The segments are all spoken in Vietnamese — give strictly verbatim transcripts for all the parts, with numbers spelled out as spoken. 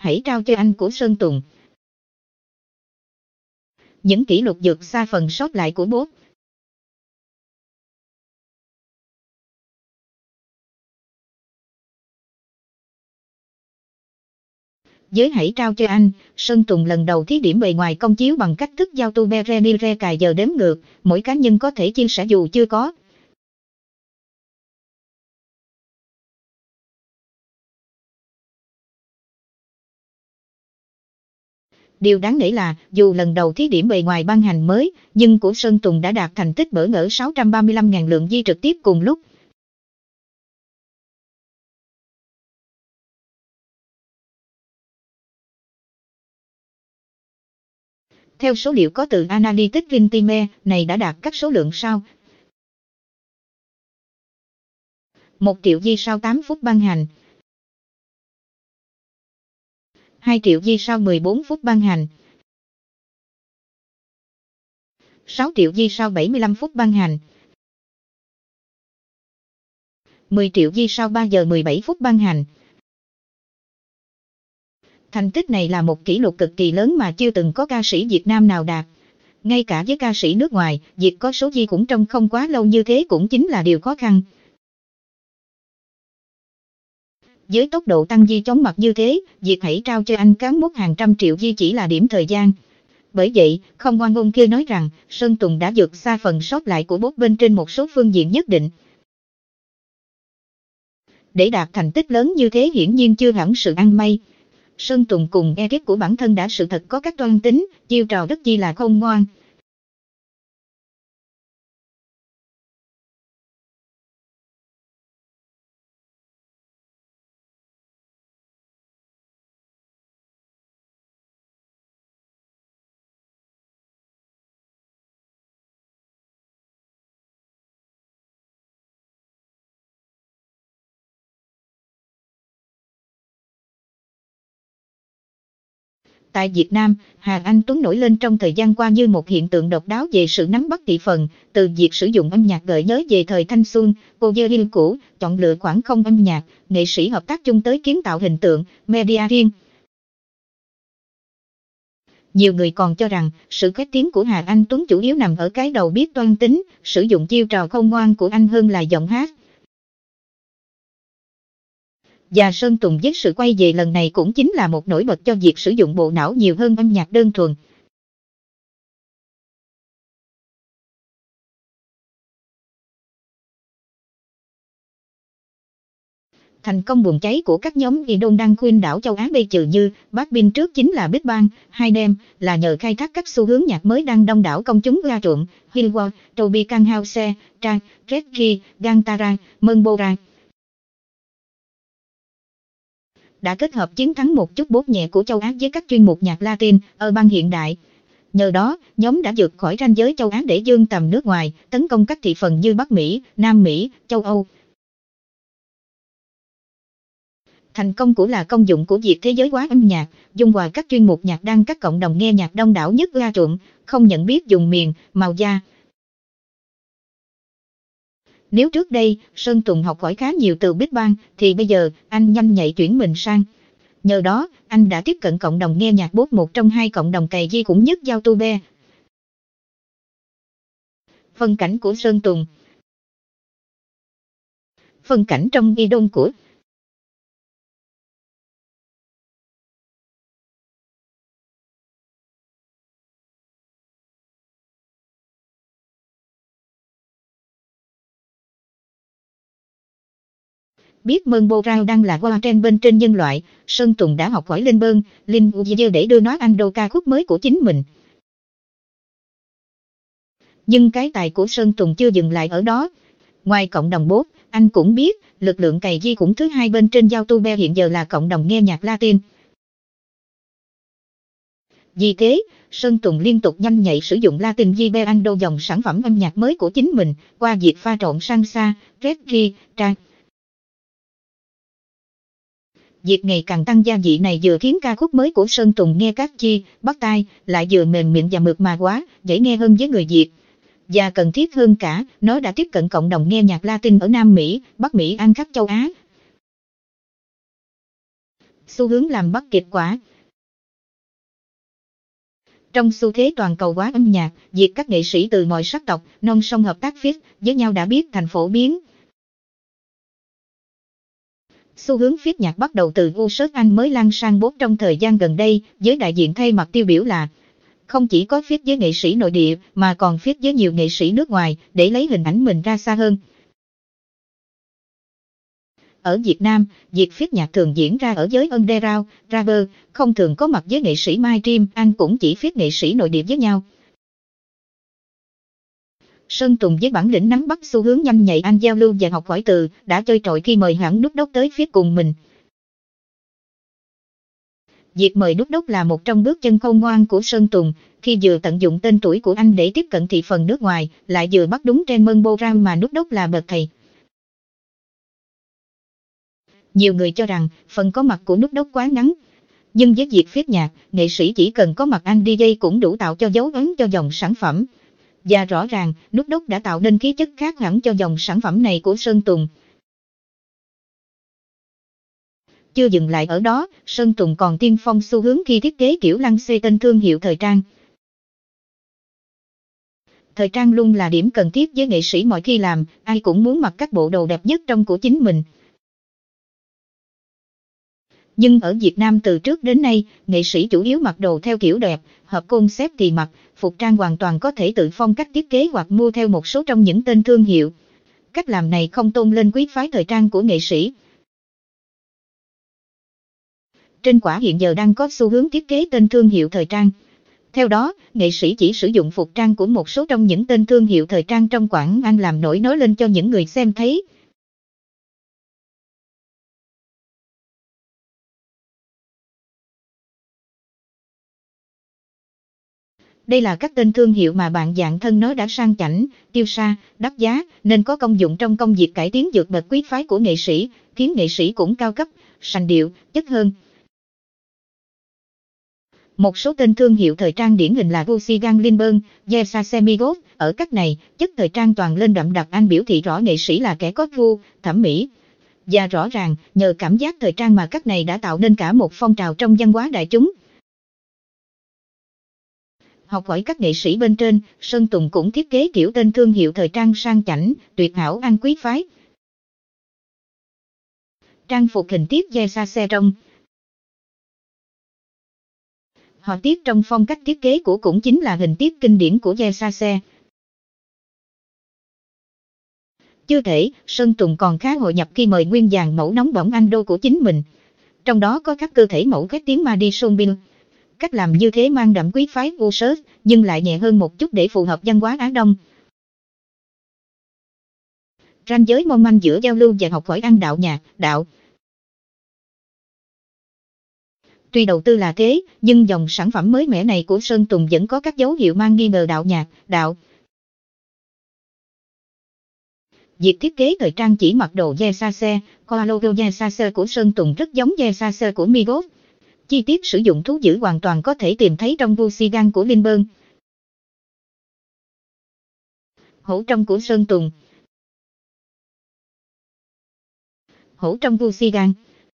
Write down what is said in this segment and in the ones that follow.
Hãy trao cho anh của Sơn Tùng. Những kỷ lục vượt xa phần sót lại của Bob. Với Hãy trao cho anh, Sơn Tùng lần đầu thí điểm bề ngoài công chiếu bằng cách thức giao tu Berenire cài giờ đếm ngược, mỗi cá nhân có thể chia sẻ dù chưa có. Điều đáng nể là, dù lần đầu thí điểm bề ngoài ban hành mới, nhưng của Sơn Tùng đã đạt thành tích bỡ ngỡ sáu trăm ba mươi lăm nghìn lượng view trực tiếp cùng lúc. Theo số liệu có từ Analytics Intime, này đã đạt các số lượng sau. một triệu view sau tám phút ban hành. hai triệu view sau mười bốn phút ban hành. sáu triệu view sau bảy mươi lăm phút ban hành. mười triệu view sau ba giờ mười bảy phút ban hành. Thành tích này là một kỷ lục cực kỳ lớn mà chưa từng có ca sĩ Việt Nam nào đạt. Ngay cả với ca sĩ nước ngoài, việc có số view cũng trong không quá lâu như thế cũng chính là điều khó khăn. Với tốc độ tăng view chóng mặt như thế, việc Hãy trao cho anh cán mốc hàng trăm triệu view chỉ là điểm thời gian. Bởi vậy, không oan ngôn kia nói rằng, Sơn Tùng đã vượt xa phần sót lại của Bob bên trên một số phương diện nhất định. Để đạt thành tích lớn như thế hiển nhiên chưa hẳn sự ăn may. Sơn Tùng cùng ekip của bản thân đã sự thật có các toan tính, chiêu trò rất chi là khôn ngoan. Tại Việt Nam, Hà Anh Tuấn nổi lên trong thời gian qua như một hiện tượng độc đáo về sự nắm bắt thị phần, từ việc sử dụng âm nhạc gợi nhớ về thời thanh xuân, cô dơ yêu cũ, chọn lựa khoảng không âm nhạc, nghệ sĩ hợp tác chung tới kiến tạo hình tượng, media riêng. Nhiều người còn cho rằng, sự khét tiếng của Hà Anh Tuấn chủ yếu nằm ở cái đầu biết toan tính, sử dụng chiêu trò khôn ngoan của anh hơn là giọng hát. Và Sơn Tùng với sự quay về lần này cũng chính là một nổi bật cho việc sử dụng bộ não nhiều hơn âm nhạc đơn thuần. Thành công bùng cháy của các nhóm idol đang khuyên đảo châu Á bây giờ như Blackpink trước chính là Big Bang, H&M là nhờ khai thác các xu hướng nhạc mới đang đông đảo công chúng ra trộn, Hillward, Toby Canhouse, Trang, Reggie, Gantara, Monbora. Đã kết hợp chiến thắng một chút bốt nhẹ của châu Á với các chuyên mục nhạc Latin, urban hiện đại. Nhờ đó, nhóm đã vượt khỏi ranh giới châu Á để vươn tầm nước ngoài, tấn công các thị phần như Bắc Mỹ, Nam Mỹ, châu Âu. Thành công của là công dụng của việc thế giới hóa âm nhạc, dung hòa các chuyên mục nhạc đang các cộng đồng nghe nhạc đông đảo nhất ra trộn, không nhận biết dùng miền, màu da. Nếu trước đây, Sơn Tùng học hỏi khá nhiều từ Big Bang, thì bây giờ, anh nhanh nhạy chuyển mình sang. Nhờ đó, anh đã tiếp cận cộng đồng nghe nhạc Bob, một trong hai cộng đồng cày di cũng nhất YouTube. Phân cảnh của Sơn Tùng. Phân cảnh trong idol của biết Monbora đang là qua trend bên trên nhân loại, Sơn Tùng đã học hỏi lên bơn, Linh Uzi để đưa nó anh đô ca khúc mới của chính mình. Nhưng cái tài của Sơn Tùng chưa dừng lại ở đó. Ngoài cộng đồng Bob, anh cũng biết, lực lượng cày di cũng thứ hai bên trên YouTube hiện giờ là cộng đồng nghe nhạc Latin. Vì thế, Sơn Tùng liên tục nhanh nhạy sử dụng Latin Vibeando dòng sản phẩm âm nhạc mới của chính mình, qua việc pha trộn salsa, reggae, trap. Việc ngày càng tăng gia vị này vừa khiến ca khúc mới của Sơn Tùng nghe các chi, bắt tai, lại vừa mềm miệng và mượt mà quá, dễ nghe hơn với người Việt. Và cần thiết hơn cả, nó đã tiếp cận cộng đồng nghe nhạc Latin ở Nam Mỹ, Bắc Mỹ, Anh khắp châu Á. xu hướng làm bắt kịch quả. Trong xu thế toàn cầu hóa âm nhạc, việc các nghệ sĩ từ mọi sắc tộc, non sông hợp tác feat với nhau đã biết thành phổ biến. Xu hướng feat nhạc bắt đầu từ u ét Anh mới lan sang bốt trong thời gian gần đây, với đại diện thay mặt tiêu biểu là không chỉ có feat với nghệ sĩ nội địa mà còn feat với nhiều nghệ sĩ nước ngoài để lấy hình ảnh mình ra xa hơn. Ở Việt Nam, việc feat nhạc thường diễn ra ở giới underground, rapper, không thường có mặt với nghệ sĩ My Dream, anh cũng chỉ feat nghệ sĩ nội địa với nhau. Sơn Tùng với bản lĩnh nắm bắt xu hướng nhanh nhạy anh giao lưu và học hỏi từ, đã chơi trội khi mời hẳn Đúc Đốc tới feat cùng mình. Việc mời Đúc Đốc là một trong bước chân khôn ngoan của Sơn Tùng, khi vừa tận dụng tên tuổi của anh để tiếp cận thị phần nước ngoài, lại vừa bắt đúng trend Mambo Rap mà Đúc Đốc là bậc thầy. Nhiều người cho rằng phần có mặt của Đúc Đốc quá ngắn, nhưng với việc feat nhạc, nghệ sĩ chỉ cần có mặt anh đê gi cũng đủ tạo cho dấu ấn cho dòng sản phẩm. Và rõ ràng, Đúc Đốc đã tạo nên khí chất khác hẳn cho dòng sản phẩm này của Sơn Tùng. Chưa dừng lại ở đó, Sơn Tùng còn tiên phong xu hướng khi thiết kế kiểu lăng xê tên thương hiệu thời trang. Thời trang luôn là điểm cần thiết với nghệ sĩ mọi khi làm, ai cũng muốn mặc các bộ đồ đẹp nhất trong của chính mình. Nhưng ở Việt Nam từ trước đến nay, nghệ sĩ chủ yếu mặc đồ theo kiểu đẹp, hợp concept thì mặc, phục trang hoàn toàn có thể tự phong cách thiết kế hoặc mua theo một số trong những tên thương hiệu. Cách làm này không tôn lên quý phái thời trang của nghệ sĩ. Trên quả hiện giờ đang có xu hướng thiết kế tên thương hiệu thời trang. Theo đó, nghệ sĩ chỉ sử dụng phục trang của một số trong những tên thương hiệu thời trang trong quảng anh làm nổi nói lên cho những người xem thấy. Đây là các tên thương hiệu mà bạn dạng thân nói đã sang chảnh, tiêu xa, đắt giá, nên có công dụng trong công việc cải tiến vượt bậc quý phái của nghệ sĩ, khiến nghệ sĩ cũng cao cấp, sành điệu, chất hơn. Một số tên thương hiệu thời trang điển hình là Gucci, Gang Lindbergh, Versace, Migos. Ở các này, chất thời trang toàn lên đậm đặc anh biểu thị rõ nghệ sĩ là kẻ có gu, thẩm mỹ. Và rõ ràng, nhờ cảm giác thời trang mà các này đã tạo nên cả một phong trào trong văn hóa đại chúng. Học hỏi các nghệ sĩ bên trên, Sơn Tùng cũng thiết kế kiểu tên thương hiệu thời trang sang chảnh, tuyệt hảo anh quý phái. Trang phục hình tiết Versace trong. Họa tiết trong phong cách thiết kế của cũng chính là hình tiết kinh điển của Versace. Chưa thể, Sơn Tùng còn khá hội nhập khi mời nguyên dàn mẫu nóng bỏng anh đô của chính mình. Trong đó có các cơ thể mẫu khét tiếng Madison Beer. Cách làm như thế mang đậm quý phái u ét, nhưng lại nhẹ hơn một chút để phù hợp văn hóa Á Đông. Ranh giới mong manh giữa giao lưu và học hỏi ăn đạo nhạc, đạo. Tuy đầu tư là thế, nhưng dòng sản phẩm mới mẻ này của Sơn Tùng vẫn có các dấu hiệu mang nghi ngờ đạo nhạc, đạo. Việc thiết kế thời trang chỉ mặc đồ Versace, coi logo Versace của Sơn Tùng rất giống Versace của Migos. Chi tiết sử dụng thú dữ hoàn toàn có thể tìm thấy trong Gucci Gang của Lindbergh. Hổ trong của Sơn Tùng. Hổ trong Gucci Gang.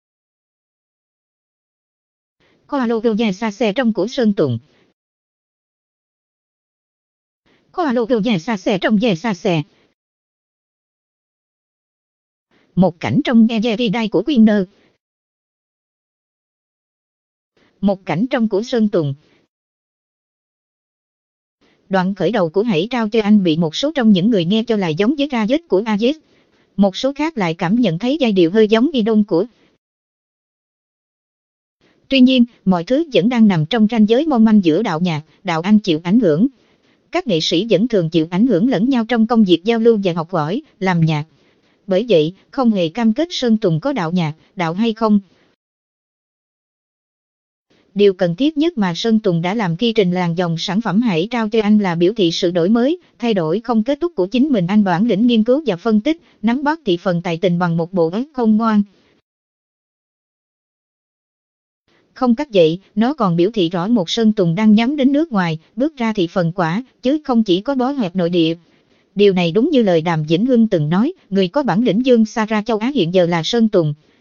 Có logo Versace trong của Sơn Tùng. Có logo Versace trong Versace. Một cảnh trong Everyday của Winner. Một cảnh trong của Sơn Tùng. Đoạn khởi đầu của Hãy trao cho anh bị một số trong những người nghe cho là giống với ra dết của a dét. Một số khác lại cảm nhận thấy giai điệu hơi giống idol của. Tuy nhiên, mọi thứ vẫn đang nằm trong ranh giới mong manh giữa đạo nhạc, đạo anh chịu ảnh hưởng. Các nghệ sĩ vẫn thường chịu ảnh hưởng lẫn nhau trong công việc giao lưu và học hỏi, làm nhạc. Bởi vậy, không hề cam kết Sơn Tùng có đạo nhạc, đạo hay không. Điều cần thiết nhất mà Sơn Tùng đã làm khi trình làng dòng sản phẩm Hãy trao cho anh là biểu thị sự đổi mới, thay đổi không kết thúc của chính mình. Anh bản lĩnh nghiên cứu và phân tích, nắm bắt thị phần tài tình bằng một bộ óc khôn ngoan. Không cách vậy, nó còn biểu thị rõ một Sơn Tùng đang nhắm đến nước ngoài, bước ra thị phần quả, chứ không chỉ có bó hẹp nội địa. Điều này đúng như lời Đàm Vĩnh Hưng từng nói, người có bản lĩnh dương xa ra châu Á hiện giờ là Sơn Tùng.